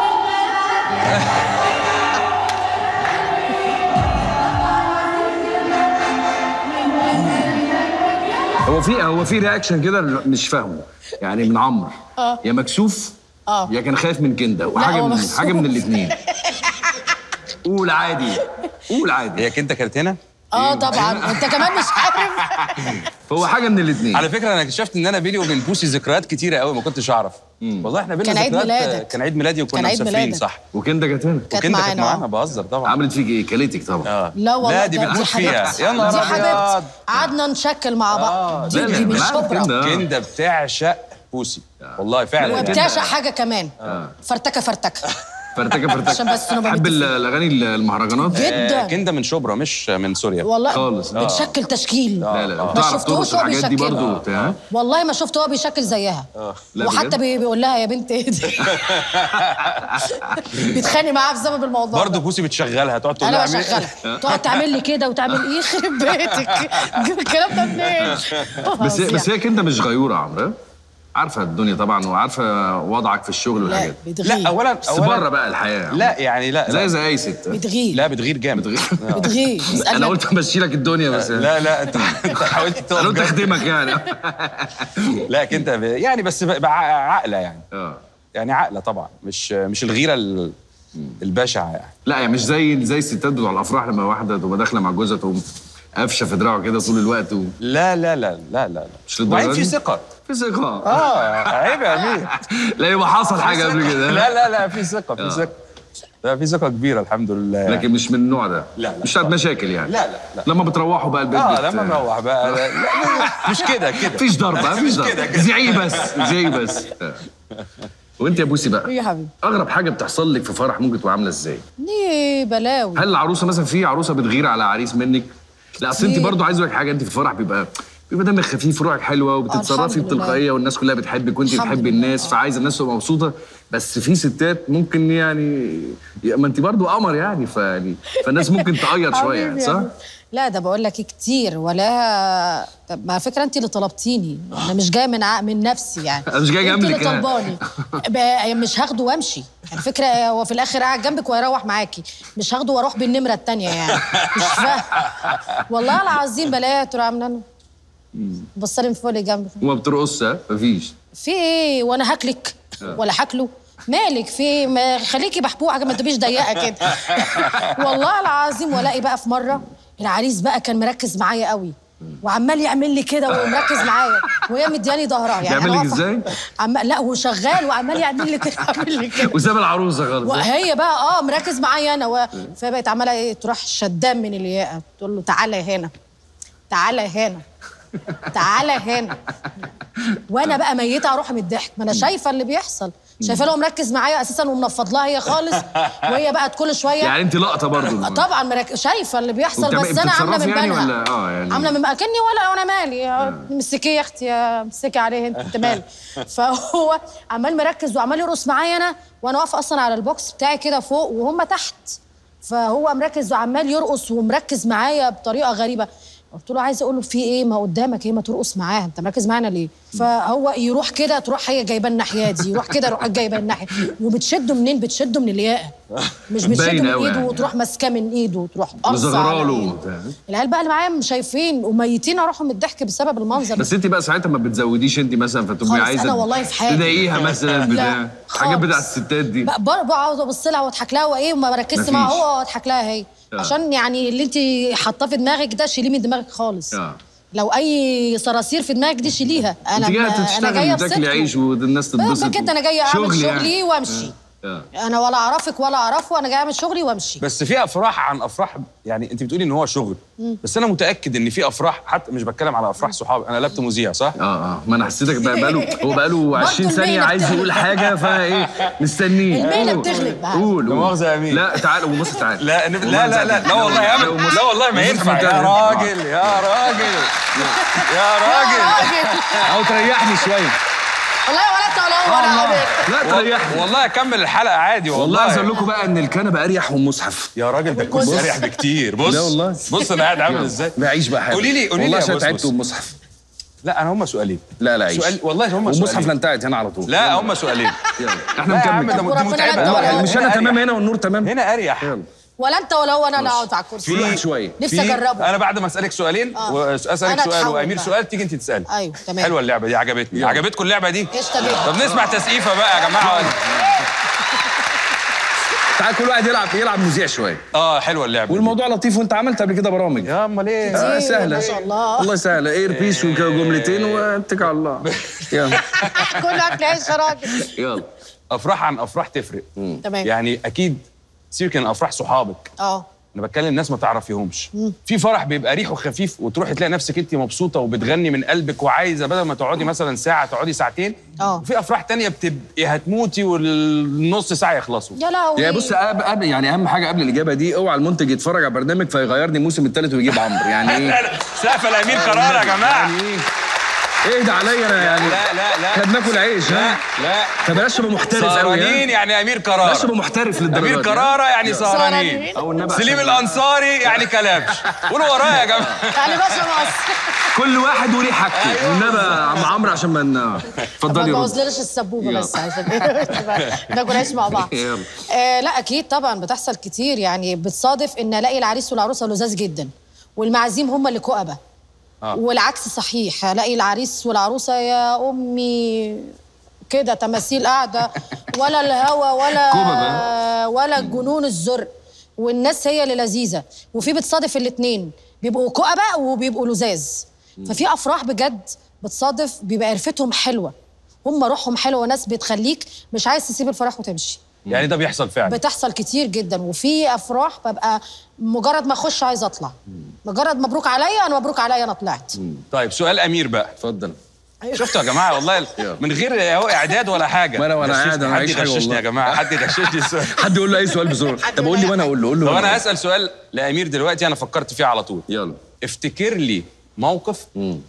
هو في رياكشن كده مش فاهمه يعني من عمرو. يا مكسوف يا كان خايف من كنده، وحاجه من الاثنين. قول عادي. هي كنده كانت هنا؟ طبعا انت كمان مش عارف. فهو حاجه من الاثنين. على فكره انا اكتشفت ان انا بيني وبين بوسي ذكريات كتيره قوي ما كنتش اعرف. والله احنا بينا ذكريات. كان عيد ميلادي وكنا مسافرين. صح. وكنده كانت هنا. وكنده كانت معانا. بهزر طبعا. عملت فيك ايه؟ كلتك طبعا. لا والله. لا دي بتموت فيها. يا نهار ابيض. قعدنا نشكل مع بعض. دي مش شبرا. كنده بتعشق بوسي والله فعلا. وبتعشق حاجه كمان. فرتكه عشان بس بحب الاغاني المهرجانات جدا. كنده من شبرا مش من سوريا والله خالص. بتشكل تشكيل. لا ما شفتوش هو بيشكل برضه. والله ما شفته هو بيشكل زيها. وحتى بيقول لها يا بنت ايه دي. بيتخانق معاها بسبب الموضوع برضه بوسي بتشغلها تقعد تقول لها انا بشغلها تقعد تعمل لي كده وتعمل ايه يخرب بيتك. الكلام ده منين؟ بس هي كنده مش غيوره يا عمرو. عارفه الدنيا طبعا وعارفه وضعك في الشغل والحاجات. لا اولا بره بقى الحياه. لا يعني لا زي اي ست. بتغير. لا بتغير جامد. بتغير. انا قلت امشي لك الدنيا بس. لا انت حاولت تقف. انا قلت اخدمك يعني. لا كنت يعني بس عاقله يعني. يعني عاقله طبعا مش الغيره البشعه يعني. لا يعني مش زي الستات بتوع الافراح لما واحده تبقى داخله مع جوزها تقوم قافشه في دراعه كده طول الوقت لا مش للدرجه دي. في ثقه. عيب يا امير. لا يبقى حصل حاجه قبل كده. لا في ثقه. لا في ثقه كبيره الحمد لله يعني. لكن مش من النوع ده. لا مش بتاعت مشاكل يعني. لا لما بتروحوا بقى البيت لما نروح بقى لا مش كده مفيش ضربه. زعي بس. وانت يا بوسي بقى يا حبيبي اغرب حاجه بتحصل لك في فرح ممكن تبقى عامله ازاي؟ ليه بلاوي. هل العروسه مثلا في عروسه بتغير على عريس منك؟ لا اصل انت برضه عايز اقول لك حاجه. انت في الفرح بيبقى بيبقى دمك خفيف وروحك حلوه وبتتصرفي بتلقائيه والناس كلها بتحبك وانت بتحبي الناس فعايزه الناس تبقى مبسوطه. بس في ستات ممكن يعني ما انت برضو قمر يعني فالناس ممكن تقير شويه صح؟ لا ده بقول لك كتير ولا طب على فكره انت اللي طلبتيني انا مش جايه من نفسي يعني انا مش جايه جنبك انت اللي طلباني مش هاخده وامشي يعني فكره هو في الاخر قاعد جنبك ويروح معاكي مش هاخده واروح بالنمره الثانيه يعني مش فاهم والله العظيم بلاقيها تروح عامله بصلي من فوق اللي جنبك وما بترقصش مفيش في ايه وانا هاكلك ولا هاكله مالك في ما خليكي بحبوحه ما تبقيش ضيقه كده والله العظيم. والاقي بقى في مره العريس بقى كان مركز معايا قوي وعمال يعمل لي كده ومركز معايا وهي مدياني ظهرها يعني يعمل لك ازاي؟ لا هو شغال وعمال يعمل لي كده يعمل لي كده وساب العروسه خالص وهي بقى مركز معايا انا فبقت عماله ايه تروح شدام من الياقه تقول له تعالى هنا تعالى هنا تعالى هنا وانا بقى ميته اروح من الضحك ما انا شايفه اللي بيحصل شايفه له مركز معايا اساسا ومنفض لها هي خالص وهي بقى كل شويه يعني انت لقطه برضه طبعا شايفه اللي بيحصل بس انا عامله من بالها يعني عامله من اكني ولا انا مالي مسكيه يا اختي امسكي عليه انت مالي فهو عمال مركز وعمال يرقص معايا انا وانا واقفه اصلا على البوكس بتاعي كده فوق وهم تحت فهو مركز وعمال يرقص ومركز معايا بطريقه غريبه قلت له عايزه اقول له في ايه ما قدامك ايه ما ترقص معاها انت مركز معانا ليه فهو يروح كده تروح هي جايبه الناحيه دي يروح كده يروح جايبه الناحيه وبتشده منين بتشده من الياقه مش بتشده من ايده يعني. وتروح ماسكاه من ايده وتروح قرصه على ايده العيال بقى اللي معايا شايفين وميتين اروحوا من الضحك بسبب المنظر بس انت بقى ساعتها ما بتزوديش انت مثلا فتبقي عايزه انا والله في حالي تضايقيها مثلا بتاع حاجات بتاع الستات دي بقعد ابص لها واضحك لها وايه وما بركزش معاها هو واضحك لها هي عشان يعني اللي انت حاطاه في دماغك ده شيليه من دماغك خالص لو اي صراصير في دماغك دي شيليها انا جايه تاكلي عيش والناس تتبسط كده انا جايه اعمل شغلي وامشي انا ولا اعرفك ولا اعرفه انا جايه اعمل شغلي وامشي بس في افراح عن افراح يعني انت بتقولي ان هو شغل بس انا متاكد ان في افراح حتى مش بتكلم على افراح صحابي انا قلبت مذيع صح ما انا حسيتك بقاله 20 ثانيه عايز يقول حاجه فايه مستنيه الميله بتغلب قول مؤاخذه يا امين لا تعال وبص تعال لا لا لا لا لا والله يا امين لا والله ما ينفع يا راجل يا راجل يا راجل او تريحني شويه والله ولا انت ولا هو لا تريحني والله اكمل الحلقه عادي والله عايز اقول لكم بقى ان الكنبه اريح والمصحف يا راجل ده الكرسي اريح بكتير بص لا والله بص انا قاعد عامل ازاي بعيش بقى قولي لي والله عشان تعبت والمصحف لا انا هم سؤالين لا عيش سؤال والله هم سؤالين والمصحف لانتهت هنا على طول لا هم سؤالين احنا نكمل دي متعبه مش انا تمام هنا والنور تمام هنا اريح ولا انت ولا هو انا اقعد على الكرسي في واحد شويه نفسي اجربه انا بعد ما اسالك سؤالين واسالك سؤال وامير سؤال تيجي انت تسالي ايوه تمام حلوه اللعبه دي عجبتني عجبتكم اللعبه دي قشطه جدا طب نسمع تسقيفه بقى يا جماعه تعال كل واحد يلعب مذيع شويه حلوه اللعبه والموضوع لطيف وانت عملت قبل كده برامج يا امال ايه سهله ما شاء الله والله سهله اير بيس وجملتين واتكل على الله يلا كل اكل عيش يا راجل يلا افراح عن افراح تفرق تمام يعني اكيد سير كان افراح صحابك انا بتكلم الناس ما تعرفيهمش في فرح بيبقى ريحه خفيف وتروحي تلاقي نفسك انت مبسوطه وبتغني من قلبك وعايزه بدل ما تقعدي مثلا ساعه تقعدي ساعتين وفي افراح تانية بتبقي هتموتي والنص ساعه يخلصوا يا لهوي يا بص قبل يعني اهم حاجه قبل الاجابه دي اوعى المنتج يتفرج على برنامج فيغيرني الموسم الثالث ويجيب عمرو يعني ايه سقف الامير قرار يا جماعه اهدى عليا انا يعني لا احنا بناكل عيش لا طب بلاش تبقى محترف قوي سهرانين يعني امير قرار بلاش تبقى محترف للدرجه امير قراره يعني سهرانين سليم الانصاري يعني كلبش قولوا ورايا يا جماعه يعني باشا مصر كل واحد وليه حاجته والنبي عم عمرو عشان ما اتفضلي ما تبوظلناش السبوبه بس عشان ناكل عيش مع بعض لا اكيد طبعا بتحصل كتير يعني بتصادف ان الاقي العريس والعروسه لذاذ جدا والمعازيم هم اللي كؤبه والعكس صحيح الاقي العريس والعروسه يا امي كده تماثيل قاعده ولا الهوى ولا الجنون الزرق والناس هي اللي لذيذه وفي بتصادف الاثنين بيبقوا كؤبه وبيبقوا لذاذ ففي افراح بجد بتصادف بيبقى عرفتهم حلوه هم روحهم حلوه وناس بتخليك مش عايز تسيب الفرح وتمشي يعني ده بيحصل فعلا بتحصل كتير جدا وفي افراح ببقى مجرد ما اخش عايز اطلع مجرد مبروك عليا انا مبروك عليا انا طلعت طيب سؤال امير بقى اتفضل شفتوا يا جماعه والله من غير اعداد ولا حاجه ما انا قاعد انا عايش حاجه والله يا جماعه حد يغششني السؤال حد يقول له اي سؤال بسرعه طب قول لي وانا اقول له طب انا هسال سؤال لامير دلوقتي انا فكرت فيه على طول يلا افتكر لي موقف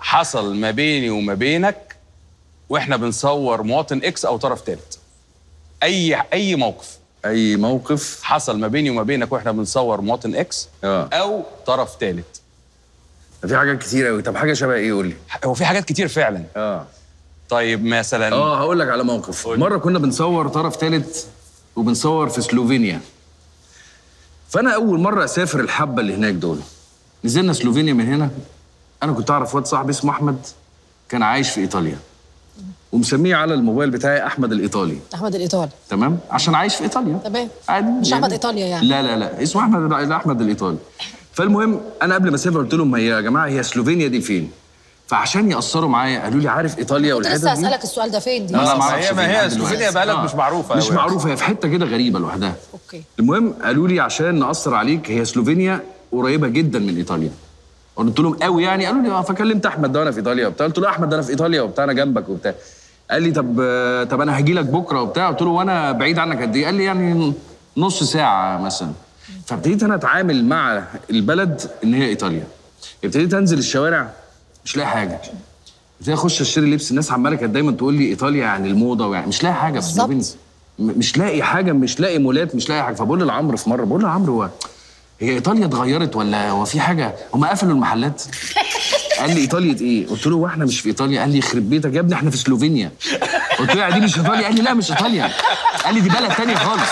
حصل ما بيني وما بينك واحنا بنصور مواطن اكس او طرف ثالث. اي موقف. اي موقف حصل ما بيني وما بينك واحنا بنصور مواطن اكس او طرف ثالث. في حاجات كتير قوي. طب حاجه شبه ايه؟ قول لي. هو في حاجات كتير فعلا. طيب مثلا هقول لك على موقف. مره كنا بنصور طرف ثالث وبنصور في سلوفينيا. فانا اول مره اسافر الحبه اللي هناك دول. نزلنا سلوفينيا من هنا. انا كنت اعرف واد صاحبي اسمه احمد كان عايش في ايطاليا ومسميه على الموبايل بتاعي احمد الايطالي. احمد الايطالي. تمام، عشان عايش في ايطاليا. تمام. عادي مش يعني. احمد ايطاليا يعني. لا اسمه احمد الايطالي. فالمهم انا قبل ما اسافر قلت لهم يا جماعه هي سلوفينيا دي فين؟ فعشان يقصروا معايا قالوا لي عارف ايطاليا والحتت دي. كنت لسه اسالك السؤال ده فين دي؟ انا ما اعرفش. ما هي سلوفينيا بقالك مش معروفه. مش معروفه، هي في حته كده غريبه لوحدها. اوكي. المهم قالوا لي عشان نقصر عليك هي سلوفينيا قريبه جدا من ايطاليا. قلت لهم قوي يعني. قالوا لي فكلمت احمد ده انا في ايطاليا وبتاع. قلت له احمد ده انا في ايطاليا وبتاع انا جنبك وبتاع. قال لي طب انا هاجي لك بكره وبتاع. قلت له وانا بعيد عنك قد ايه؟ قال لي يعني نص ساعه مثلا. فابتديت انا اتعامل مع البلد ان هي ايطاليا. ابتديت انزل الشوارع مش لاقي حاجه. ابتديت اخش اشتري لبس. الناس عماله كانت دايما تقول لي ايطاليا يعني الموضه ويعني مش لاقي حاجه في سلوفينيا. مش لاقي حاجه، مش لاقي مولات، مش لاقي حاجه. فبقول لعمرو في مره، بقول له عمرو هي ايطاليا اتغيرت ولا هو في حاجه؟ هم قفلوا المحلات؟ قال لي ايطاليا ايه؟ قلت له واحنا مش في ايطاليا. قال لي يخرب بيتك يا ابني احنا في سلوفينيا. قلت له يعني دي مش ايطاليا؟ قال لي لا مش ايطاليا. قال لي دي بلد تانية خالص.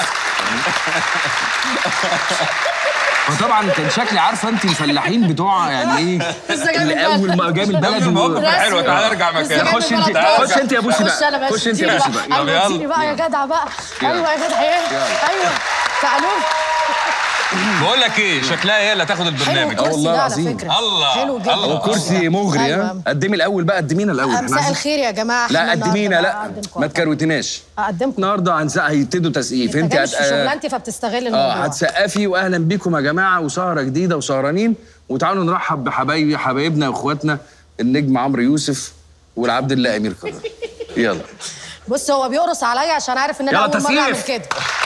فطبعا كان شكلي عارفه انت الفلاحين بتوع يعني ايه اللي اول ما جاي من البلد. الموقف حلو. تعالى ارجع مكانك. خش انت يا بوسي بقى. خش انت يا بوسي بقى. يلا بقى يا جدع بقى. ايوه يا جدع. ايوه تعالوا. بقول لك ايه، شكلها هي اللي هتاخد البرنامج. والله العظيم. الله حلو جدا. هو كرسي مغري. قدمي الاول بقى. قدمينا الاول. مساء الخير يا جماعه. لا قدمينا. لا ما تكروتناش. اقدمكم النهارده هيبتدوا تسقيف. انت مش في شغلانتي فبتستغل الموضوع. هتسقفي واهلا بيكم يا جماعه وسهره جديده وسهرانين. وتعالوا نرحب بحبايبنا واخواتنا النجم عمرو يوسف والعبد الله امير كرارة. يلا. بص هو بيقرص عليا عشان عارف ان انا اول مره اعمل كده.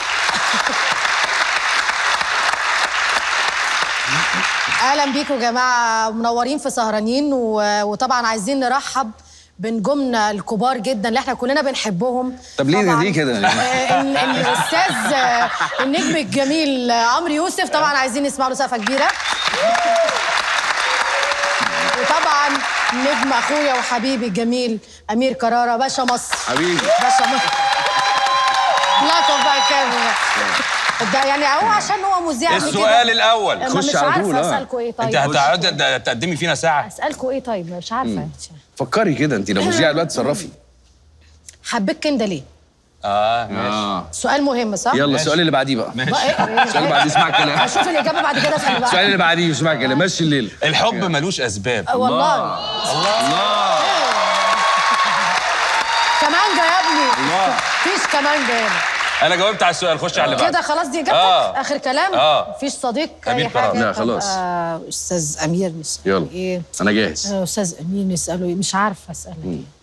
اهلا بيكم يا جماعه. منورين في سهرانين وطبعا عايزين نرحب بنجومنا الكبار جدا اللي احنا كلنا بنحبهم. طب ليه كده؟ الاستاذ النجم الجميل عمرو يوسف. طبعا عايزين نسمع له سقفه كبيره. وطبعا نجم اخويا وحبيبي الجميل امير كرارة باشا مصر. حبيبي باشا مصر. لقب بقى كامل ده يعني هو عشان هو مذيع. السؤال الاول خش على طول. اسالكم ايه طيب؟ انت هتقعدي تقدمي فينا ساعه. اسالكم ايه طيب؟ مش عارفه. فكري كده انت لو مذيعه دلوقتي تصرفي. حبيت كندا ليه؟ ماشي. سؤال مهم صح؟ يلا السؤال اللي بعديه بقى. السؤال اللي بعديه اسمع الكلام. هشوف الاجابه بعد كده. اسال بقى. السؤال اللي بعديه اسمع الكلام. مشي الليل. الحب ملوش اسباب. والله. الله. كمانجا يا ابني. مفيش كمانجا هنا. انا جاوبت على السؤال. خش على اللي بعده. كده خلاص دي اجابتك. اخر كلام. مفيش صديق اي حاجه. لا خلاص. استاذ امير نساله يلا. ايه؟ انا جاهز. استاذ امير نساله ايه؟ مش عارفه اساله ايه.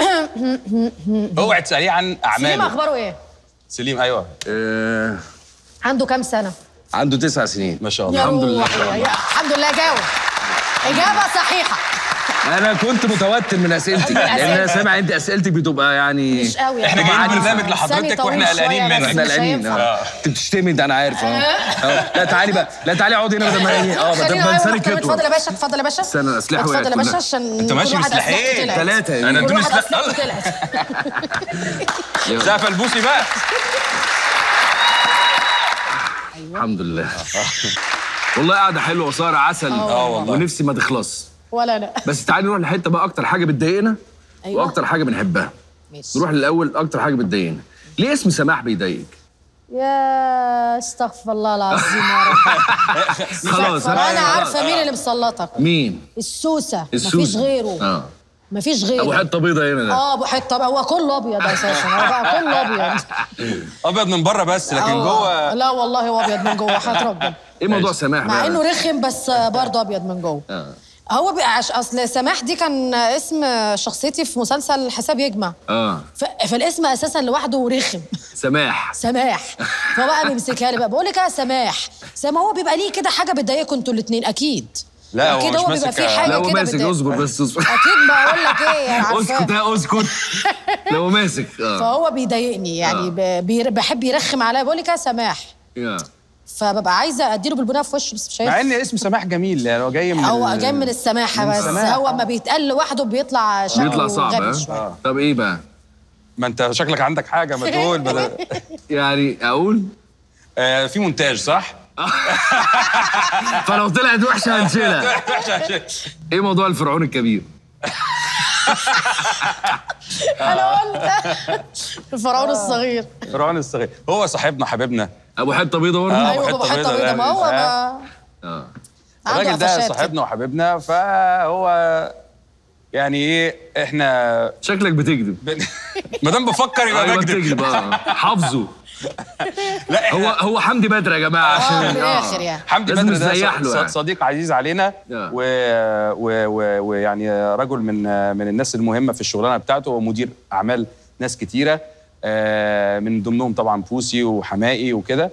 اوعي تساليه عن اعماله. سليم اخباره ايه؟ سليم ايوه. عنده كام سنه؟ عنده 9 سنين. ما شاء الله. الحمد لله. الحمد لله. جاوب. اجابه صحيحه. انا كنت متوتر من اسئلتك لان انا سامع انت اسئلتك بتبقى يعني مش قوي. احنا جايين برنامج لحضرتك واحنا قلقانين منك. احنا قلقانين. انت بتشتمي ده انا عارف. لا تعالي بقى. لا تعالي اقعدي هنا بدل ما بدل ما لسانك يطول. اتفضل يا باشا. اتفضل يا باشا. استنى الاسلحه وقعت. اتفضل يا باشا عشان انت ماشي بسلاحين 3. انا ادوني سلاح. سقف البوسي بقى. الحمد لله. والله قاعده حلوه وسهره عسل. والله. ونفسي ما تخلص. ولا لا. بس تعالي نروح لحته بقى اكتر حاجه بتضايقنا. أيوة. واكتر حاجه بنحبها. ماشي. نروح للاول اكتر حاجه بتضايقنا. ليه اسم سماح بيضايقك؟ يا استغفر الله العظيم يا رب. خلاص انا عارفه مين اللي مسلطك. مين؟ السوسه. مفيش غيره. مفيش غيره. ابو حته بيضه هنا ده. ابو حته هو كله ابيض اساسا. هو بقى كله ابيض. ابيض من بره بس لكن جوه لا والله هو ابيض من جوه. حياة ربنا. ايه موضوع سماح مع انه رخم بس برضه ابيض من جوه. هو اصل سماح دي كان اسم شخصيتي في مسلسل حساب يجمع. فالاسم اساسا لوحده رخم. سماح. فبقى بيمسكها لي بقى بقول لك يا سماح. هو بيبقى ليه كده حاجه بتضايقكم انتوا الاثنين اكيد. لا هو اكيد مش هو بيبقى ماسك. فيه حاجه لا هو كده ماسك، اصبر بس اصبر. اكيد بقول لك ايه يعني اسكت عارفاه. اسكت. لا هو ماسك. فهو بيضايقني يعني بحب يرخم عليا، بقول لك يا سماح، فببقى عايزه اديله بالبناء في وشه بس مش مع ان اسم سماح جميل يعني، هو جاي من السماحه، بس هو ما بيتقال لوحده بيطلع شكله صعب غبي شويه. طب ايه بقى؟ ما انت شكلك عندك حاجه ما تقول. يعني اقول في مونتاج صح؟ فلو طلعت وحشه هنشيلها. ايه موضوع الفرعون الكبير؟ انا قلت الفرعون الصغير. الفرعون الصغير هو صاحبنا حبيبنا ابو حته بيضه برضه. ايوه ابو حته بيضه، ما هو الراجل ده صاحبنا وحبيبنا، فهو يعني ايه احنا شكلك بتكذب. ما دام بفكر يبقى بكذب. حافظه. لا هو حمدي بدر يا جماعه عشان في الاخر يعني حمدي بدر ده صديق عزيز علينا ويعني رجل من الناس المهمه في الشغلانه بتاعته، ومدير اعمال ناس كتيره من ضمنهم طبعا بوسي وحمائي وكده،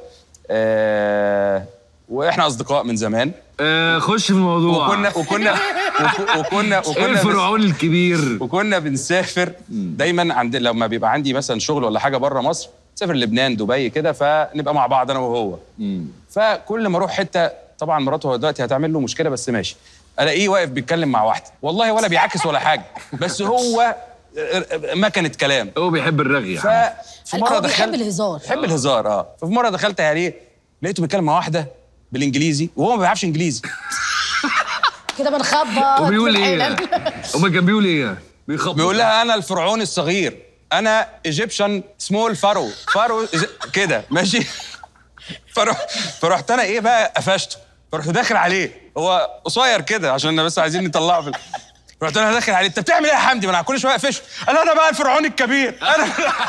واحنا اصدقاء من زمان. خش في الموضوع. وكنا ايه الفرعون الكبير؟ وكنا بنسافر دايما لما بيبقى عندي مثلا شغل ولا حاجه بره مصر، سافر لبنان دبي كده، فنبقى مع بعض انا وهو. فكل ما اروح حته، طبعا مراته دلوقتي هتعمل له مشكله بس ماشي، الاقيه واقف بيتكلم مع واحده، والله ولا بيعكس ولا حاجه، بس هو ما كانت كلام، هو بيحب الرغي. ففي مره بيحب الهزار. بيحب الهزار. ففي مره دخلت عليه لقيته بيتكلم مع واحده بالانجليزي وهو ما بيعرفش انجليزي. كده بنخبط. وبيقول ايه؟ امال كان بيقول ايه؟ بيقول لها انا الفرعون الصغير، انا ايجيبشن سمول فارو كده ماشي. فرحت انا ايه بقى قفشته، فرحت داخل عليه، هو قصير كده عشان بس عايزين نطلعه في رحت انا داخل عليه، انت بتعمل ايه يا حمدي؟ ما انا كل شويه اقفشه. انا بقى الفرعون الكبير انا.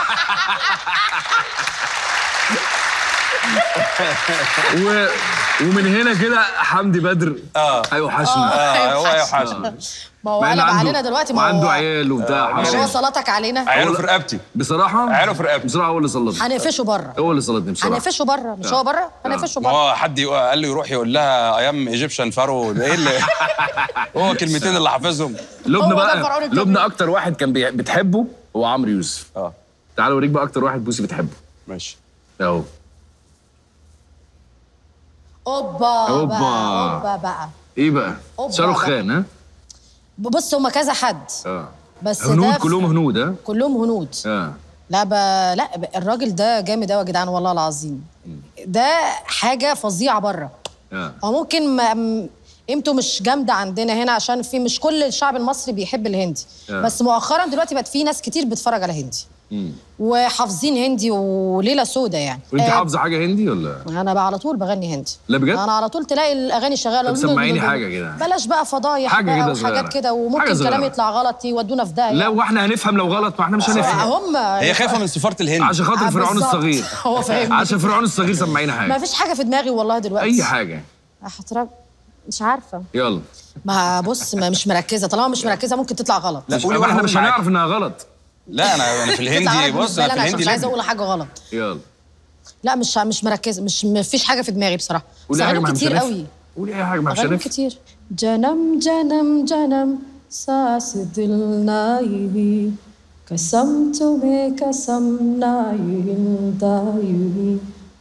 ومن هنا كده حمدي بدر هيوحشنا. هو هيوحشنا. ما هو قلب علينا دلوقتي، ما هو عنده عيال وبتاع. مش هو صلاتك علينا؟ عياله في رقبتي بصراحه. عياله في رقبتي بصراحه. هو اللي صلتني. هنقفشه بره. هو اللي صلتني بصراحه. هنقفشه بره، مش هو بره؟ هنقفشه بره. ما هو حد قال له يروح يقول لها ايام ايجيبشن فارو، ايه اللي هو كلمتين اللي حافظهم. لبنى اكتر واحد كان بتحبه هو عمرو يوسف. تعال اوريك بقى اكتر واحد بوسي بتحبه. ماشي اهو. اوبا بقى. ايه بقى؟ شاروخ خان. ها بص هما كذا حد. بس هنود، كلهم هنود. كلهم هنود. لا الراجل ده جامد قوي يا جدعان والله العظيم. ده حاجه فظيعه بره. او ممكن قيمته مش جامده عندنا هنا، عشان في مش كل الشعب المصري بيحب الهندي. بس مؤخرا دلوقتي بقت في ناس كتير بتتفرج على هندي وحافظين هندي وليله سودا يعني. وانت حافظه حاجه هندي ولا؟ انا بقى على طول بغني هندي. لا بجد؟ انا على طول تلاقي الاغاني شغاله. طب سمعيني حاجه كده. بلاش بقى فضايح بقى وحاجات كده، وممكن كلام يطلع غلط يودونا في داهيه. لا واحنا هنفهم لو غلط، ما احنا مش هنفهم. هي خايفه من سفاره الهند عشان خاطر فرعون الصغير. هو فاهم. عشان فرعون الصغير سمعينا حاجه. ما فيش حاجه في دماغي والله دلوقتي. اي حاجه. مش عارفه. يلا. ما بص، ما مش مركزه، طالما مش مركزه ممكن تطلع غلط. لا قولي، احنا مش هنعرف انها غلط. لا انا في الهندي بص، انا في الهندي مش عايزه اقول حاجه غلط. يلا. لا مش مركزه، ما فيش حاجه في دماغي بصراحه. قولي كتير قوي. قولي اي حاجه مع شرف. كتير. جنم جنم جنم ساس دل ناي قسم تمہیں قسم ناي داي.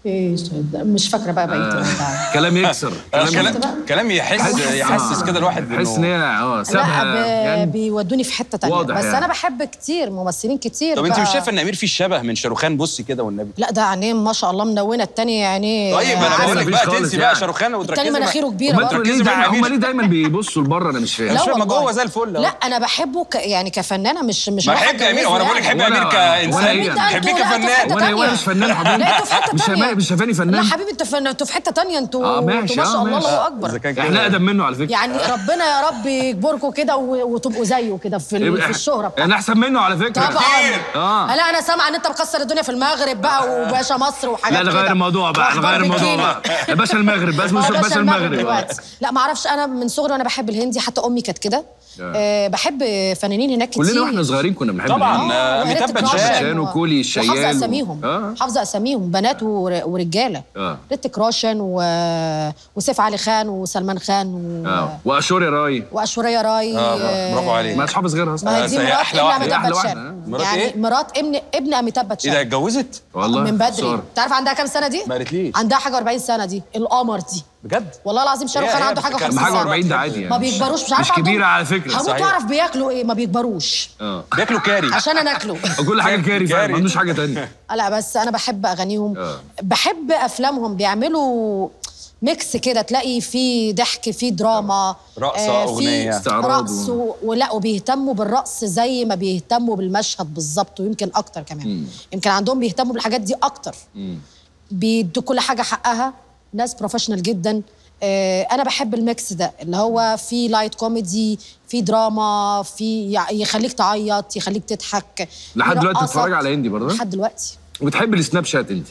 مش فاكره بقى بقيت. كلام يكسر. كلام يحسس كده الواحد يحس ان هي سابها يعني. بيودوني في حته تانية. بس يعني. انا بحب كتير ممثلين كتير. طب انت مش شايفه ان امير فيه شبه من شاروخان؟ بصي كده والنبي. لا ده عينيه ما شاء الله منونه، التاني يعني. طيب انا بقول لك بقى تنسي بقى شاروخان وتركزي. التاني مناخيره كبيره. هم ليه دايما بيبصوا لبره؟ انا مش فاهم. مش فاهم، جوه زي الفل. لا انا بحبه يعني كفنانه، مش بحب امير. وانا بقول لك حب امير كانسان، حبيه كفنان. وانا مش فنان حبيبي. مش شايفاني فنان. لا حبيبي انتوا في حته تانية. انتوا ما شاء الله الله اكبر. احنا اقدم منه على فكره. يعني ربنا يا رب يجبركم كده وتبقوا زيه كده في الشهره بتاعته. انا احسن منه على فكره. طبعا. لا انا سامعه ان انت مكسر الدنيا في المغرب بقى وباشا مصر وحاجات كده. لا نغير الموضوع بقى. يا باشا المغرب بس، مش باشا المغرب. لا ما اعرفش، انا من صغري وانا بحب الهندي، حتى امي كانت كده. بحب فنانين هناك كتير. كلنا واحنا صغيرين كنا بنحب طبعا. أميتاب باتشان وكولي الشيال حافظه اساميهم حافظه اساميهم بنات ورجاله. ريتك روشن وسيف علي خان وسلمان خان واشوريا راي برافو عليك. مش حافظ غيرها اصلا. ما دي مرات ابن أميتاب باتشان، يعني مرات ابن أميتاب باتشان. ايه ده اتجوزت؟ والله من بدري. تعرف عندها كام سنه دي؟ ما قالتليش. عندها حاجه 40 سنه دي، القمر دي بجد؟ والله العظيم. شاروخ خان عنده حاجه 50 سنه. حاجه 40 ده عادي يعني، ما بيكبروش. مش عارفه مش كبيره على فكره. هموت واعرف بياكلوا ايه. ما بيكبروش. بياكلوا كاري عشان انا اكله. كل حاجه كاري فعلا، ما عندوش حاجه ثانيه. لا بس انا بحب اغانيهم. بحب افلامهم، بيعملوا ميكس كده، تلاقي فيه ضحك، فيه دراما، رقصه، اغنيه، رقص ولا وبيهتموا بالرقص زي ما بيهتموا بالمشهد بالظبط، ويمكن اكتر كمان. يمكن عندهم بيهتموا بالحاجات دي اكتر. بيدوا كل حاجه حقها. ناس بروفيشنال جدا. انا بحب الميكس ده اللي هو فيه لايت كوميدي، فيه دراما، فيه يخليك تعيط، يخليك تضحك. لحد دلوقتي بتتفرج على هندي برضه؟ لحد دلوقتي. وبتحب السناب شات انت؟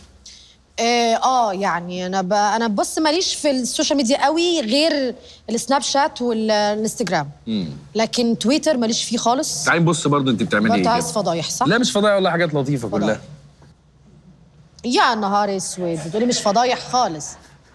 يعني انا بص ماليش في السوشيال ميديا قوي غير السناب شات والانستجرام. لكن تويتر ماليش فيه خالص. تعالي نبص برضه انت بتعملي ايه؟ انت عايز فضايح صح؟ لا مش فضايح والله، حاجات لطيفه كلها. يا نهار اسود، بتقولي مش فضايح خالص.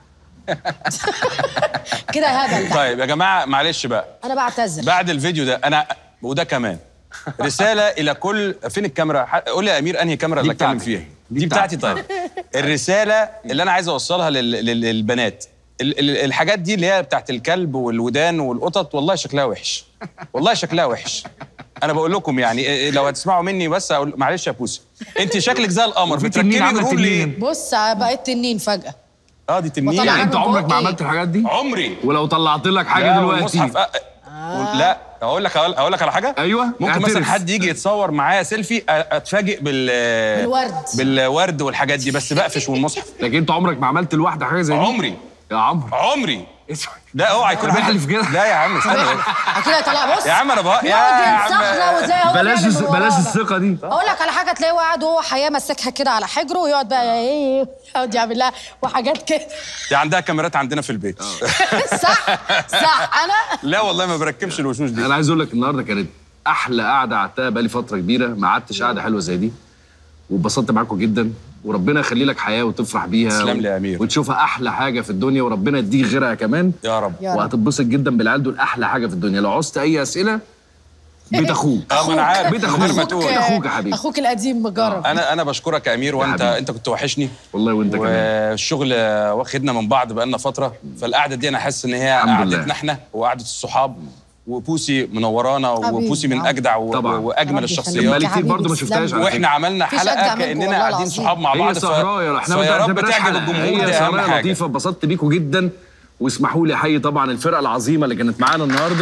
كده هبل. طيب يا جماعه معلش بقى، انا بعتذر بعد الفيديو ده. انا وده كمان رساله الى كل. فين الكاميرا؟ قول لي يا امير انهي كاميرا اللي اتكلم فيها؟ دي بتاعتي. طيب الرساله اللي انا عايز اوصلها للبنات، الحاجات دي اللي هي بتاعت الكلب والودان والقطط، والله شكلها وحش، والله شكلها وحش. انا بقول لكم يعني لو هتسمعوا مني بس اقول معلش يا بوسي، انت شكلك زي القمر. بتركبي قرون ليه؟ بص بقيت تنين فجاه. دي تنين. يعني انت عمرك ما عملت الحاجات دي؟ عمري. ولو طلعت لك حاجه دلوقتي لا اقول لك على حاجه. ايوه ممكن مثلا حد يجي يتصور معايا سيلفي، اتفاجئ بالورد والحاجات دي، بس بقفش والمصحف. لكن انت عمرك ما عملت لوحدك حاجه زي دي؟ عمري يا عمرو. عمري. لا اوعى يكون بيحلف كده. لا يا عم استنى اكيد هيطلع. بص يا عم انا بقى يا عم بلاش الثقه دي. اقول لك على حاجه، تلاقيه قاعد وهو حياه ماسكها كده على حجره ويقعد بقى يقعد يعمل لها وحاجات كده. دي عندها كاميرات عندنا في البيت. صح انا لا والله ما بركبش الوشوش دي. انا عايز اقول لك النهارده كانت احلى قعده قعدتها بقالي فتره كبيره، ما قعدتش قعده حلوه زي دي، واتبسطت معاكم جدا، وربنا يخلي لك حياه وتفرح بيها. تسلم لي يا امير. وتشوفها احلى حاجه في الدنيا، وربنا يديك غيرها كمان يا رب. وهتتبسط جدا بالعيال دول. احلى حاجه في الدنيا. لو عوزت اي اسئله بيت اخوك. انا عارف. بيت اخوك. بيت اخوك يا حبيبي. اخوك القديم مجرب. انا بشكرك يا امير، وانت كنت وحشني والله، وانت كمان. والشغل واخدنا من بعض بقالنا فتره، فالقعده دي انا حاسس ان هي قعدتنا احنا وقعده الصحاب. وبوسي منورانا، وبوسي من اجدع واجمل الشخصيات. بقالي كتير برضه ما شفتهاش. واحنا عملنا حلقه كاننا قاعدين صحاب مع بعض. هي سهرايه، احنا يا رب تعجب الجمهور. هي سهرايه لطيفه، اتبسطت بيكم جدا. واسمحوا لي احيي طبعا الفرقه العظيمه اللي كانت معانا النهارده،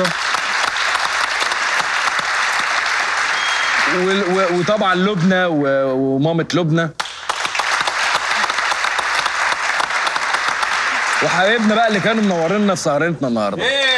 وطبعا لبنى ومامة لبنى، وحبايبنا بقى اللي كانوا منورينا في سهرتنا النهارده.